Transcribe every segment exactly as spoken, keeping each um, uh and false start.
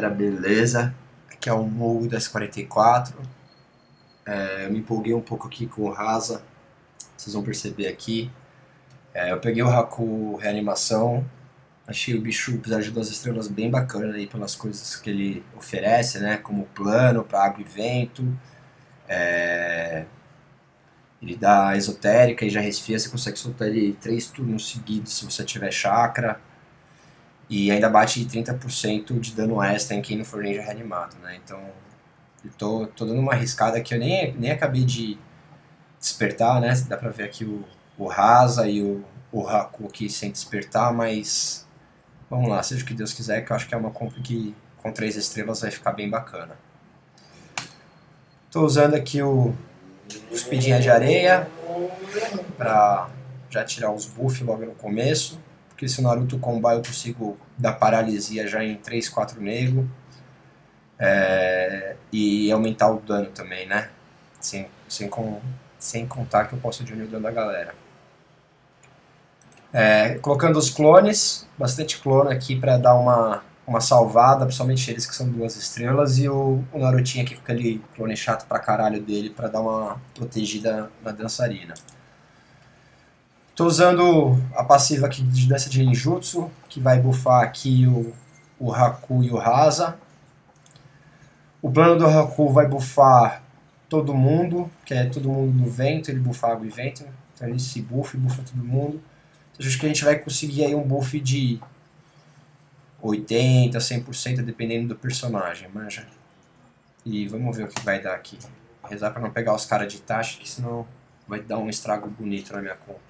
galera, beleza? Aqui é o Mogo das quarenta e quatro. É, eu me empolguei um pouco aqui com o Rasa, vocês vão perceber aqui. É, eu peguei o Haku Reanimação, achei o bicho, apesar de duas estrelas, bem bacana aí pelas coisas que ele oferece, né? Como plano para água e vento. É, ele dá esotérica e já resfria, você consegue soltar ele três turnos seguidos se você tiver chakra. E ainda bate trinta por cento de dano extra em quem não for ninja reanimado, né? Então, eu tô, tô dando uma arriscada que eu nem, nem acabei de despertar, né? Dá pra ver aqui o, o Rasa e o, o Haku aqui sem despertar, mas vamos lá, seja o que Deus quiser, que eu acho que é uma compra que com três estrelas vai ficar bem bacana. Tô usando aqui o Cuspidinha de Areia pra já tirar os buffs logo no começo, porque se o Naruto combar eu consigo dar paralisia já em três, quatro nego. É, e aumentar o dano também, né? Sem, sem, com, sem contar que eu posso diminuir o dano da galera. É, colocando os clones, bastante clone aqui para dar uma, uma salvada, principalmente eles que são duas estrelas, e o, o Narutinho aqui com aquele clone chato pra caralho dele para dar uma protegida na dançarina. Tô usando a passiva aqui de dança de ninjutsu, que vai buffar aqui o, o Haku e o Rasa. O plano do Haku vai buffar todo mundo, que é todo mundo do vento, ele buffa água e vento, então ele se buffa e buffa todo mundo. Então acho que a gente vai conseguir aí um buff de oitenta por cento, cem por cento, dependendo do personagem, manja. E vamos ver o que vai dar aqui. Rezar pra não pegar os caras de taxa, que senão vai dar um estrago bonito na minha comp.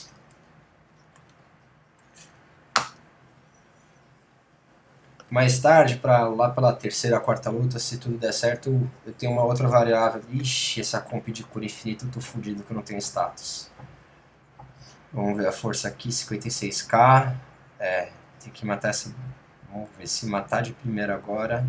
Mais tarde, pra, lá pela terceira, quarta luta, se tudo der certo, eu tenho uma outra variável. Ixi, essa comp de cura infinita eu tô fudido que eu não tenho status. Vamos ver a força aqui, cinquenta e seis k. É, tem que matar essa... Vamos ver se matar de primeira agora.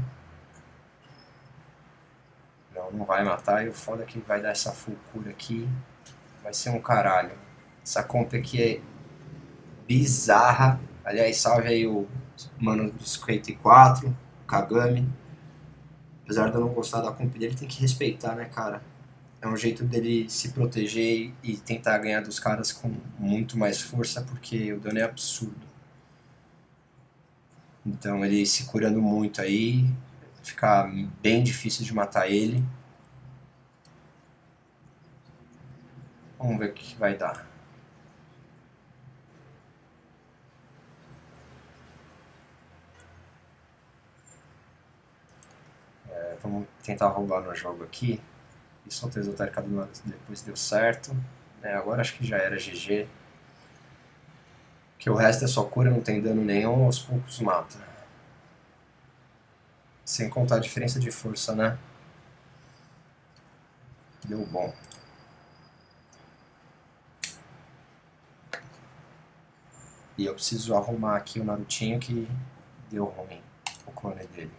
Não, não vai matar. E o foda é que vai dar essa full cura aqui. Vai ser um caralho. Essa comp aqui é bizarra. Aliás, salve aí o mano do cinquenta e quatro, o Kagami. Apesar de eu não gostar da comp dele, tem que respeitar, né, cara? É um jeito dele se proteger e tentar ganhar dos caras com muito mais força, porque o dano é absurdo. Então ele se curando muito aí, fica bem difícil de matar ele. Vamos ver o que vai dar. É, vamos tentar roubar no jogo aqui. E soltei a esotérica do Naruto, depois deu certo. É, agora acho que já era G G. Que o resto é só cura, não tem dano nenhum, aos poucos mata. Sem contar a diferença de força, né? Deu bom. E eu preciso arrumar aqui o Narutinho que deu ruim, o clone dele.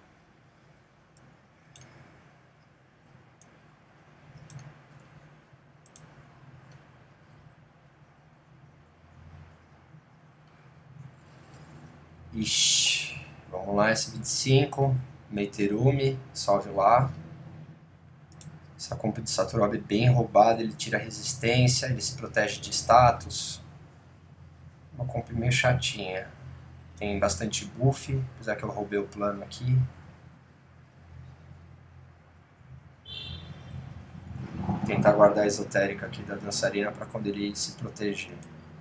Ixi, vamos lá, S vinte e cinco, Meiterumi, salve lá. Essa comp de Saturobi é bem roubada, ele tira resistência, ele se protege de status. Uma comp meio chatinha. Tem bastante buff, apesar que eu roubei o plano aqui. Tentar guardar a esotérica aqui da dançarina para quando ele se proteger.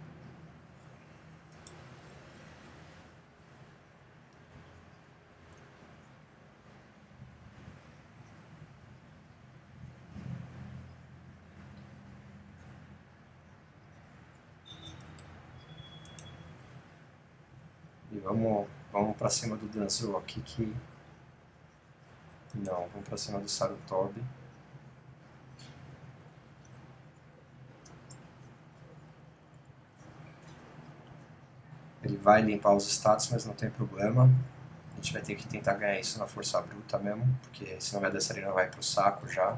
E vamos, vamos pra cima do Danzo aqui que... Não, vamos pra cima do Sarutobi. Ele vai limpar os status, mas não tem problema. A gente vai ter que tentar ganhar isso na força bruta mesmo, porque senão a dançarina vai pro saco já.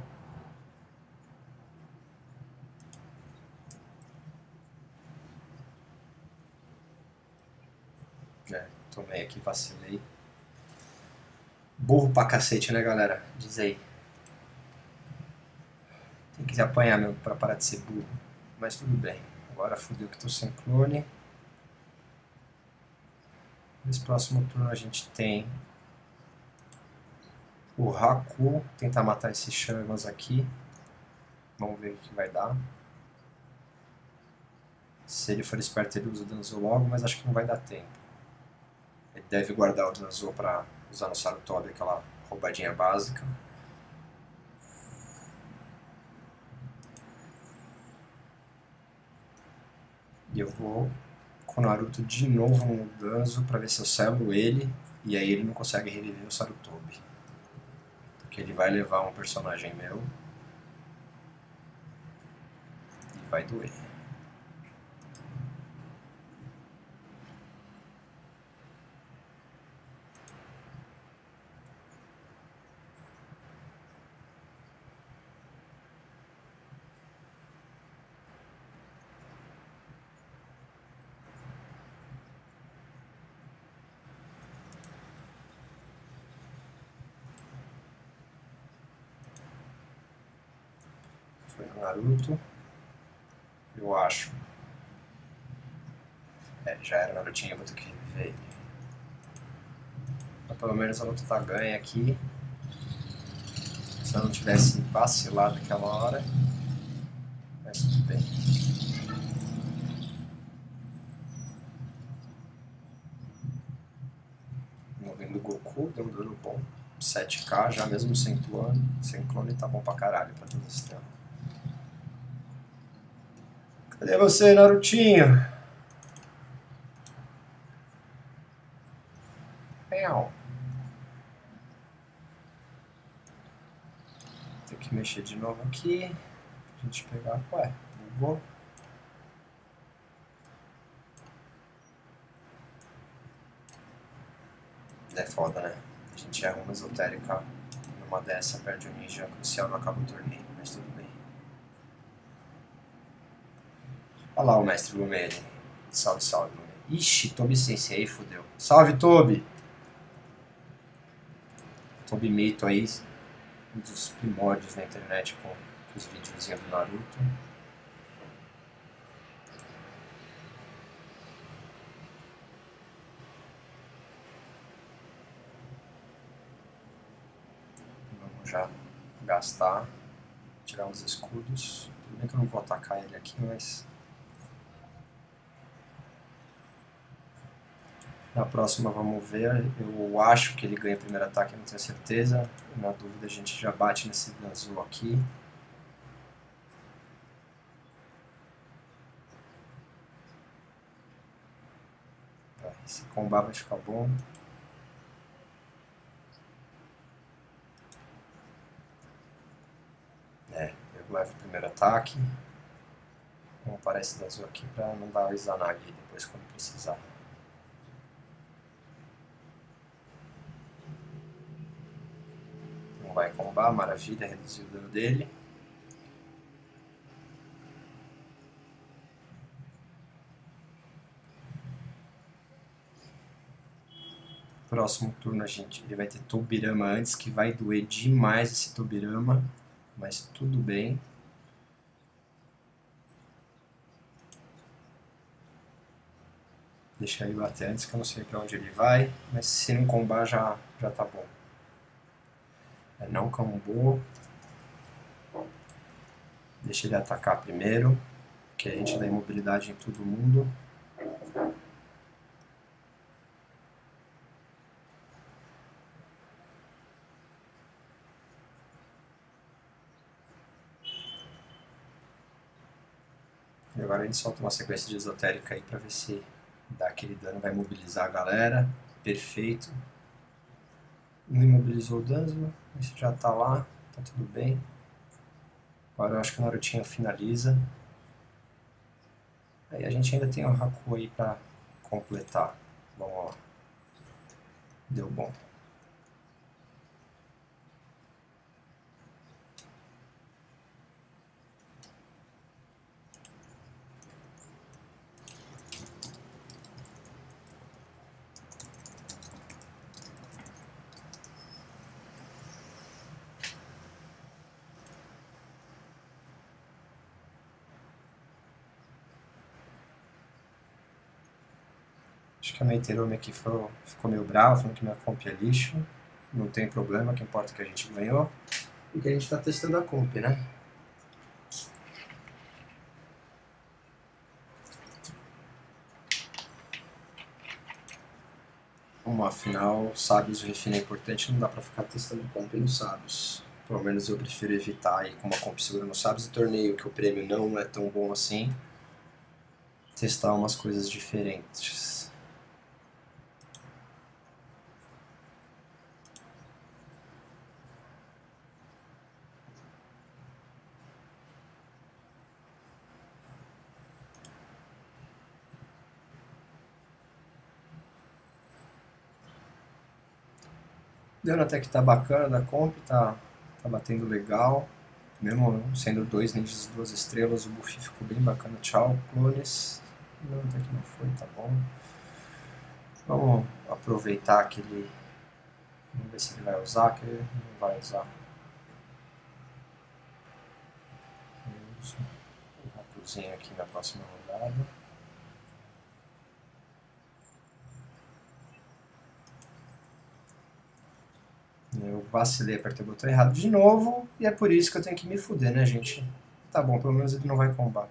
É, tomei aqui, vacilei. Burro pra cacete, né, galera? Diz aí. Tem que apanhar mesmo pra parar de ser burro. Mas tudo bem. Agora fodeu que tô sem clone. Nesse próximo turno a gente tem o Haku. Tentar matar esses Shamans aqui. Vamos ver o que vai dar. Se ele for esperto ele usa o Danzo logo, mas acho que não vai dar tempo. Ele deve guardar o Danzo pra usar no Sarutobi, aquela roubadinha básica. E eu vou com o Naruto de novo no Danzo pra ver se eu selo ele. E aí ele não consegue reviver o Sarutobi. Porque ele vai levar um personagem meu. E vai doer. Foi o Naruto. Eu acho. É, já era Narutinho, eu vou ter que reviver ele. Mas pelo menos a luta tá ganha aqui. Se eu não tivesse vacilado naquela hora. Mas tudo bem. Movendo o Goku, deu um dano bom. sete K, já mesmo sem clone. Sem clone tá bom pra caralho pra todo esse tempo. Cadê você, Narutinho? Real. Tem que mexer de novo aqui. A gente pegar. Ué, bugou. É foda, né? A gente erra uma esotérica numa dessa, perde o ninja crucial, não acaba o torneio, mas tudo bem. Olha lá o mestre Lumene. Salve, salve, Lumene. Ixi, Tobi Sensei, fodeu. Salve, Tobi! Tobi Mito aí, um dos primórdios na internet com os videozinhos do Naruto. Vamos já gastar, tirar os escudos. Tudo bem que eu não vou atacar ele aqui, mas... Na próxima vamos ver, eu acho que ele ganha o primeiro ataque, não tenho certeza. Na dúvida a gente já bate nesse Danzo aqui. Esse combar vai ficar bom. É, eu levo o primeiro ataque. Vamos parar esse Danzo aqui pra não dar o Izanagi depois quando precisar. Não vai combar, maravilha, reduziu o dano dele. Próximo turno a gente, ele vai ter Tobirama antes, que vai doer demais esse Tobirama, mas tudo bem. Deixar ele bater antes, que eu não sei pra onde ele vai, mas se não combar já, já tá bom. É, não combou. Deixa ele atacar primeiro, que a gente dá imobilidade em todo mundo. E agora a gente solta uma sequência de esotérica aí pra ver se dá aquele dano, vai mobilizar a galera. Perfeito. Não imobilizou o Danzo, mas já tá lá, tá tudo bem. Agora eu acho que o Narutinho finaliza. Aí a gente ainda tem o Haku aí pra completar. Vamos lá. Deu bom. Acho que a Meiterume aqui foi, ficou meio brava, falando que minha comp é lixo. Não tem problema, o que importa é que a gente ganhou. E que a gente tá testando a comp, né? Uma afinal, sábios e refino é importante, não dá pra ficar testando comp nos sábios. Pelo menos eu prefiro evitar ir com uma comp segura nos sábios e torneio que o prêmio não é tão bom assim. Testar umas coisas diferentes. Dando até que tá bacana da comp, tá, tá batendo legal. Mesmo sendo dois ninjas e duas estrelas, o buff ficou bem bacana. Tchau, clones. Não, até que não foi, tá bom. Vamos aproveitar aquele... Vamos ver se ele vai usar, que ele não vai usar. Eu uso o raposinho aqui na próxima rodada. Eu vacilei, apertei o botão errado de novo, e é por isso que eu tenho que me fuder, né, gente? Tá bom, pelo menos ele não vai combar.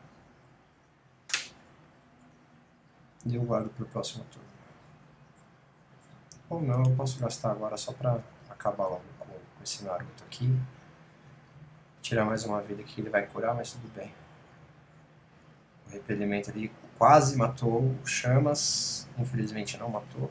E eu guardo pro próximo turno. Ou não, eu posso gastar agora só pra acabar logo com, com esse Naruto aqui. Tirar mais uma vida que ele vai curar, mas tudo bem. O repelimento ali quase matou o Chamas, infelizmente não matou.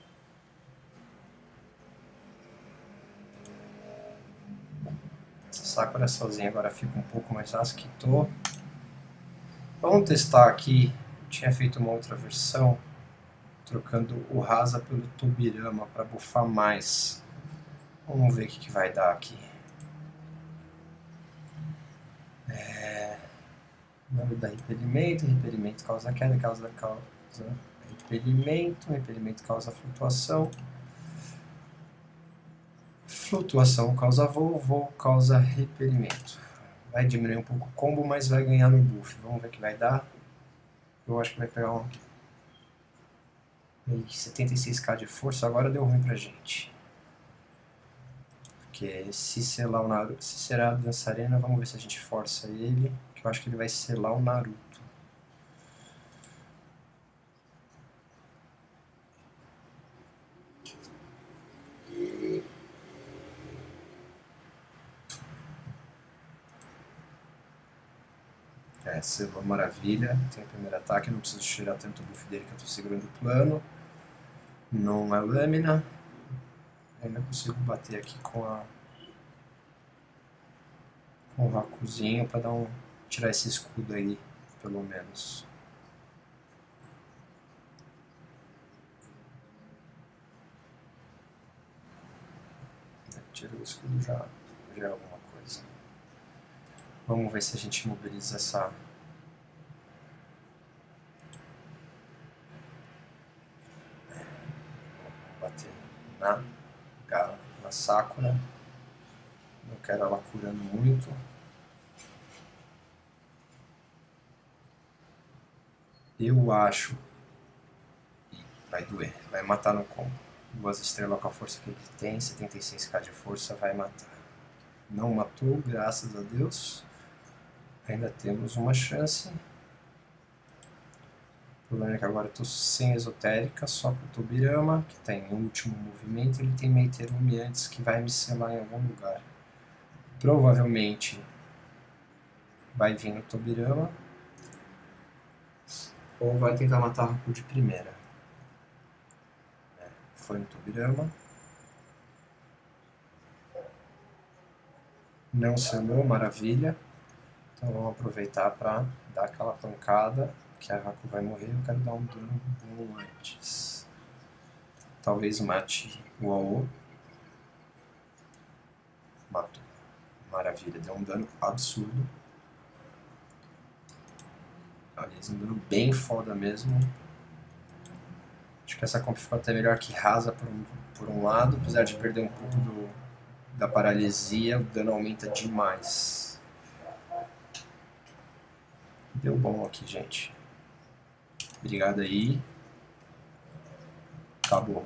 Essa Sakura sozinha agora fica um pouco mais asquito. Vamos testar aqui. Eu tinha feito uma outra versão, trocando o Rasa pelo Tobirama para buffar mais. Vamos ver o que, que vai dar aqui. É... Nome da repelimento, repelimento causa queda, causa, causa repelimento, repelimento causa flutuação. Flutuação causa voo, voo causa repelimento. Vai diminuir um pouco o combo, mas vai ganhar no buff. Vamos ver o que vai dar. Eu acho que vai pegar um... setenta e seis k de força, agora deu ruim pra gente. Porque se selar o Naruto, se será a dançarina, vamos ver se a gente força ele. Que eu acho que ele vai selar o Naruto. É, selou maravilha. Tem o primeiro ataque, não preciso tirar tanto o buff dele que eu tô segurando o plano. Não é lâmina. Ainda consigo bater aqui com a com o Hakuzinho pra dar um, tirar esse escudo aí, pelo menos. Tira o escudo já, já é alguma coisa. Vamos ver se a gente mobiliza essa... Bater na, na Sakura. Não quero ela curando muito. Eu acho... Vai doer, vai matar no combo. Duas estrelas com a força que ele tem, setenta e seis k de força, vai matar. Não matou, graças a Deus. Ainda temos uma chance. O problema é que agora eu estou sem esotérica, só com o Tobirama, que tem o último movimento. Ele tem Meiterume antes, que vai me selar em algum lugar. Provavelmente vai vir no Tobirama. Ou vai tentar matar o Haku de primeira. É, foi no Tobirama. Não selou, maravilha. Então vamos aproveitar para dar aquela pancada, que a Haku vai morrer. Eu quero dar um dano bom antes. Talvez mate o Aô. Matou. Maravilha, deu um dano absurdo. Aliás, um dano bem foda mesmo. Acho que essa comp ficou até melhor que Rasa por um, por um lado, apesar de perder um pouco do, da paralisia, o dano aumenta demais. Deu bom aqui, gente. Obrigado aí. Acabou.